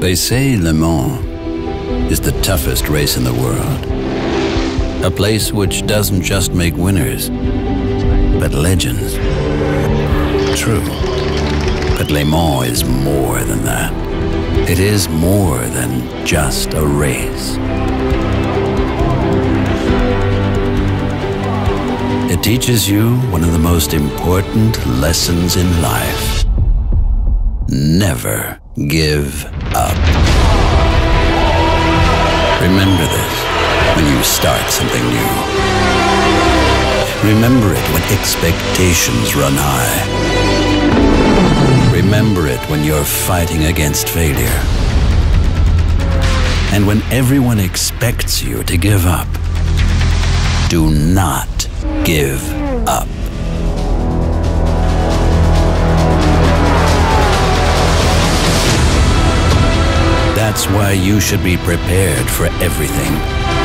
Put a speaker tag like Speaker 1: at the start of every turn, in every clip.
Speaker 1: They say Le Mans is the toughest race in the world. A place which doesn't just make winners, but legends. True. But Le Mans is more than that. It is more than just a race. It teaches you one of the most important lessons in life. Never give up. Remember this when you start something new. Remember it when expectations run high. Remember it when you're fighting against failure. And when everyone expects you to give up. Do not give up. That's why you should be prepared for everything.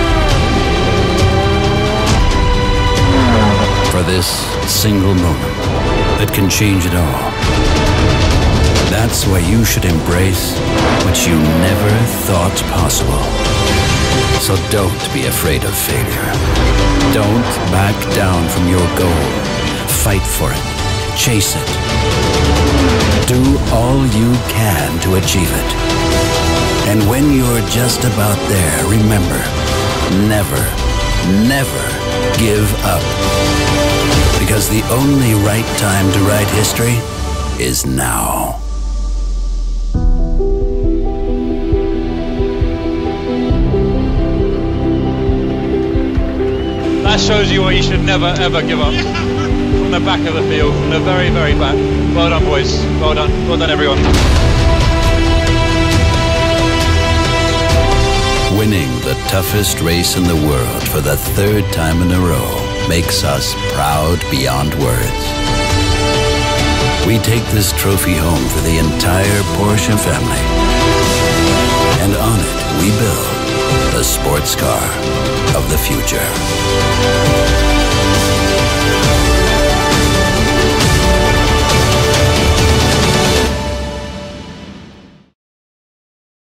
Speaker 1: For this single moment that can change it all. That's why you should embrace what you never thought possible. So don't be afraid of failure. Don't back down from your goal. Fight for it. Chase it. Do all you can to achieve it. And when you're just about there, remember, never, never give up. Because the only right time to write history is now.
Speaker 2: That shows you why you should never ever give up. From the back of the field, from the very, very back. Well done, boys. Well done. Well done, everyone.
Speaker 1: Winning the toughest race in the world for the third time in a row makes us proud beyond words. We take this trophy home for the entire Porsche family. And on it, we build the sports car of the future.